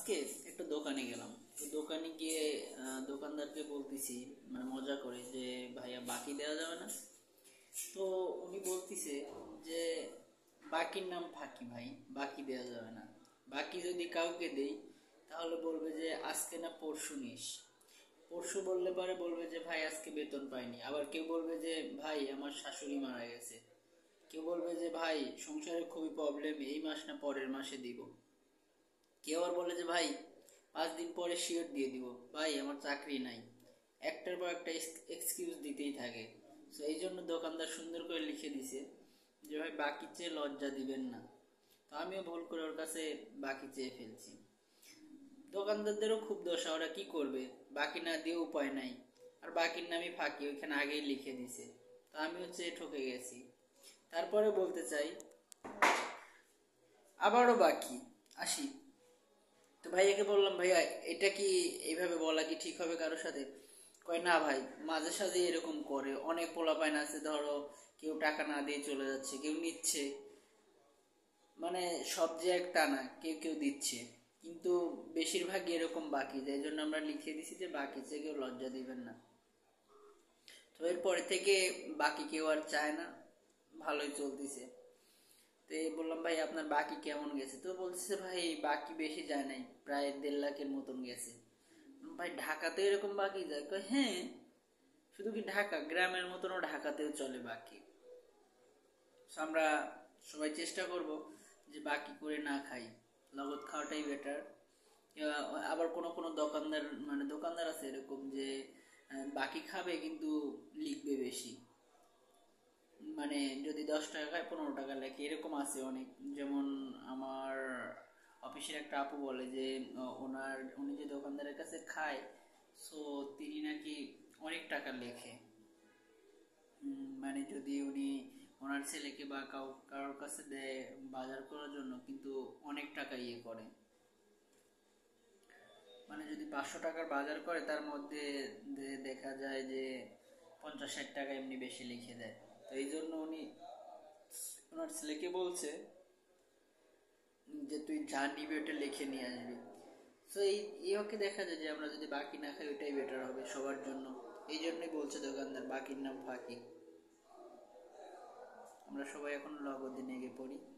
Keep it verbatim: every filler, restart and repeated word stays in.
আজকে একটা দোকানে গেলাম। তো দোকানে গিয়ে আহ, দোকানদারকে বলতেছি, মানে মজা করে, যে ভাইয়া বাকি দেওয়া যাবে না? তো উনি বলতিছে যে বাকির নাম ফাঁকি ভাই, বাকি দেওয়া যাবে না। বাকি যদি কাউকে দেই তাহলে বলবে যে আজকে না পরশু নিস। পরশু বললে পরে বলবে যে ভাই আজকে বেতন পাইনি। আবার কেউ বলবে যে ভাই আমার শাশুড়ি মারা গেছে। কেউ বলবে যে ভাই সংসারে খুবই প্রবলেম, এই মাস না পরের মাসে দিব। কেউ আর বলে যে ভাই পাঁচ দিন পরে শিওর দিয়ে দিব, ভাই আমার চাকরি নাই। একটার পর একটা এক্সকিউজ দিতেই থাকে। তো এই জন্য দোকানদার সুন্দর করে লিখে দিছে যে ভাই বাকি চেয়ে লজ্জা দিবেন না। তো আমিও ভুল করে ওর কাছে বাকি চেয়ে ফেলছি। দোকানদারদেরও খুব দোষা, ওরা কি করবে, বাকি না দিয়ে উপায় নাই। আর বাকির নামই ফাঁকি, ওইখানে আগেই লিখে দিছে। তো আমি হচ্ছে ঠকে গেছি। তারপরে বলতে চাই, আবারও বাকি আসি। তো ভাইয়াকে বললাম, ভাইয়া এটা কি এইভাবে বলা কি ঠিক হবে কারোর সাথে? কয় না ভাই, মাঝে সাঝে এরকম করে, অনেক পোলাপাইন আছে, ধরো কেউ টাকা না দিয়ে চলে যাচ্ছে, কেউ নিচ্ছে, মানে সব যে একটা না, কেউ কেউ দিচ্ছে, কিন্তু বেশিরভাগই এরকম বাকি, যাই জন্য আমরা লিখে দিছি যে বাকি চেয়ে কেউ লজ্জা দিবেন না। তো এরপরে থেকে বাকি কেউ আর চায় না, ভালোই চলতেছে। তো এই বললাম ভাই আপনার বাকি কেমন গেছে? তো বলতেছে ভাই বাকি বেশি যায় নাই, প্রায় দেড় লাখের মতন গেছে। ভাই ঢাকাতে এরকম বাকি যায়? কয় হ্যাঁ। শুধু কি ঢাকা, গ্রামের মতনও ঢাকাতেও চলে বাকি। So আমরা সবাই চেষ্টা করব যে বাকি করে না খাই, নগদ খাওয়াটাই বেটার। আবার কোনো কোনো দোকানদার, মানে দোকানদার আছে এরকম যে আহ, বাকি খাবে কিন্তু লিখবে বেশি, মানে যদি দশ টাকা খায় পনেরো টাকা লেখে, এরকম আছে অনেক। যেমন আমার অফিসের একটা আপু বলে যে আহ, ওনার উনি যে দোকানদারের কাছে খায়, সো তিনি নাকি অনেক টাকা লেখে। উম, মানে যদি উনি ওনার ছেলেকে বা কাউ কারোর কাছে দেয় বাজার করার জন্য, কিন্তু অনেক টাকা ইয়ে করে, মানে যদি পাঁচশো টাকার বাজার করে তার মধ্যে দে- দেখা যায় যে পঞ্চাশ ষাট টাকা এমনি বেশি লিখে দেয়। তো এই জন্য উনি ওনার ছেলেকে বলছে যে তুই যা নিবি ওটা লিখে নিয়ে আসবি। তো এই ইহকে দেখা যায় যে আমরা যদি বাকি না খাই ওইটাই বেটার হবে সবার জন্য। এই জন্যই বলছে দোকানদার বাকির নাম ফাঁকি। আমরা সবাই এখন নগদ দিনে গিয়ে পড়ি।